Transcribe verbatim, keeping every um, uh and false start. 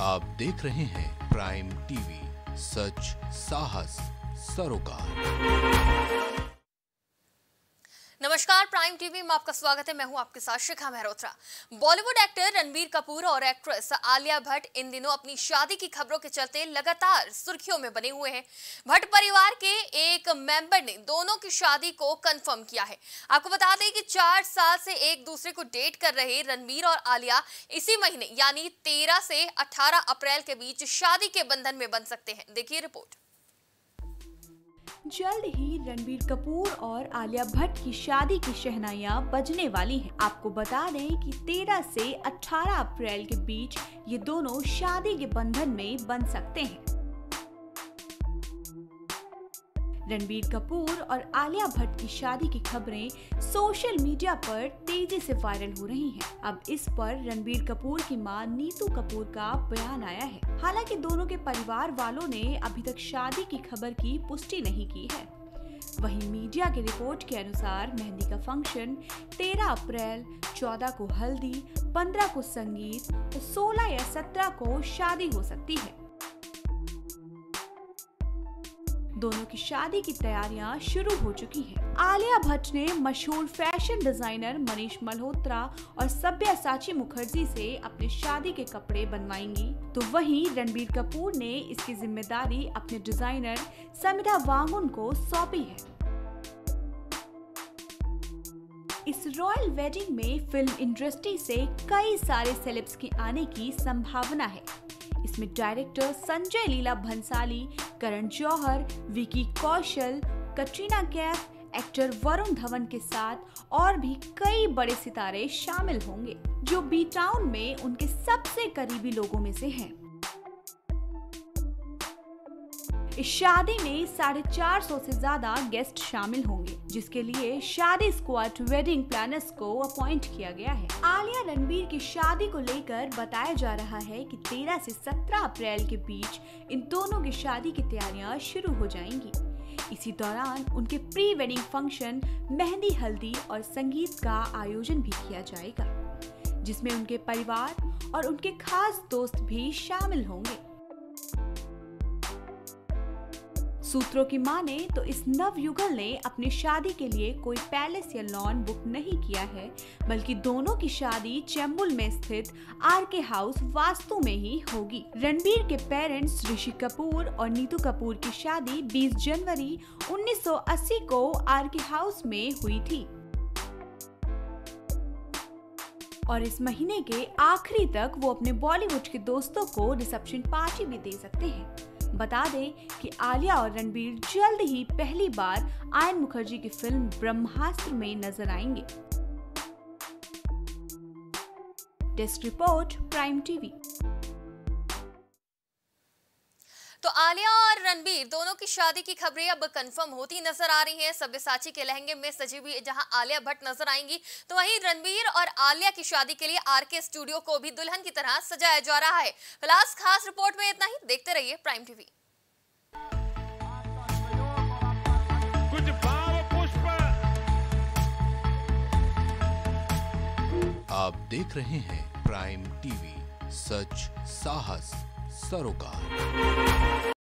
आप देख रहे हैं प्राइम टीवी, सच साहस सरोकार। नमस्कार, प्राइम टीवी में आपका स्वागत है। मैं हूं आपके साथ शिखा मेहरोत्रा। बॉलीवुड एक्टर रणबीर कपूर और एक्ट्रेस आलिया भट्ट इन दिनों अपनी शादी की खबरों के चलते लगातार सुर्खियों में बने हुए हैं। भट्ट परिवार के एक मेंबर ने दोनों की शादी को कंफर्म किया है। आपको बता दें कि चार साल से एक दूसरे को डेट कर रहे रणबीर और आलिया इसी महीने यानी तेरह से अठारह अप्रैल के बीच शादी के बंधन में बंध सकते हैं। देखिए रिपोर्ट। जल्द ही रणबीर कपूर और आलिया भट्ट की शादी की शहनाइयां बजने वाली हैं। आपको बता दें कि तेरह से अठारह अप्रैल के बीच ये दोनों शादी के बंधन में बंध सकते हैं। रणबीर कपूर और आलिया भट्ट की शादी की खबरें सोशल मीडिया पर तेजी से वायरल हो रही हैं। अब इस पर रणबीर कपूर की मां नीतू कपूर का बयान आया है। हालांकि दोनों के परिवार वालों ने अभी तक शादी की खबर की पुष्टि नहीं की है। वहीं मीडिया की रिपोर्ट के अनुसार मेहंदी का फंक्शन तेरह अप्रैल, चौदह को हल्दी, पंद्रह को संगीत तो सोलह या सत्रह को शादी हो सकती है। दोनों की शादी की तैयारियां शुरू हो चुकी हैं। आलिया भट्ट ने मशहूर फैशन डिजाइनर मनीष मल्होत्रा और सब्यसाची मुखर्जी से अपने शादी के कपड़े बनवाएंगी, तो वहीं रणबीर कपूर ने इसकी जिम्मेदारी अपने डिजाइनर समिधा वांगुन को सौंपी है। इस रॉयल वेडिंग में फिल्म इंडस्ट्री से कई सारे सेलेब्स के आने की संभावना है। इसमें डायरेक्टर संजय लीला भंसाली, करण जौहर, विकी कौशल, कटरीना कैफ, एक्टर वरुण धवन के साथ और भी कई बड़े सितारे शामिल होंगे, जो बी टाउन में उनके सबसे करीबी लोगों में से हैं। इस शादी में साढ़े चार सौ से ज्यादा गेस्ट शामिल होंगे, जिसके लिए शादी स्क्वाड वेडिंग प्लानर्स को अपॉइंट किया गया है। आलिया रणबीर की शादी को लेकर बताया जा रहा है कि तेरह से सत्रह अप्रैल के बीच इन दोनों की शादी की तैयारियां शुरू हो जाएंगी। इसी दौरान उनके प्री वेडिंग फंक्शन, मेहंदी, हल्दी और संगीत का आयोजन भी किया जाएगा, जिसमें उनके परिवार और उनके खास दोस्त भी शामिल होंगे। सूत्रों की माने तो इस नवयुगल ने अपनी शादी के लिए कोई पैलेस या लॉन बुक नहीं किया है, बल्कि दोनों की शादी चेंबूर में स्थित आर के हाउस वास्तु में ही होगी। रणबीर के पेरेंट्स ऋषि कपूर और नीतू कपूर की शादी बीस जनवरी उन्नीस सौ अस्सी को आर के हाउस में हुई थी और इस महीने के आखिरी तक वो अपने बॉलीवुड के दोस्तों को रिसेप्शन पार्टी भी दे सकते हैं। बता दें कि आलिया और रणबीर जल्द ही पहली बार आयन मुखर्जी की फिल्म ब्रह्मास्त्र में नजर आएंगे। Desk report, prime TV. तो आलिया और रणबीर दोनों की शादी की खबरें अब कंफर्म होती नजर आ रही हैं। सब्यसाची के लहंगे में सजी हुई जहां आलिया भट्ट नजर आएंगी, तो वहीं रणबीर और आलिया की शादी के लिए आरके स्टूडियो को भी दुल्हन की तरह सजाया जा रहा है। फिलहाल खास रिपोर्ट में इतना ही। देखते रहिए प्राइम टीवी। कुछ भाव पुष्प। आप देख रहे हैं प्राइम टीवी, सच साहस सरोकार।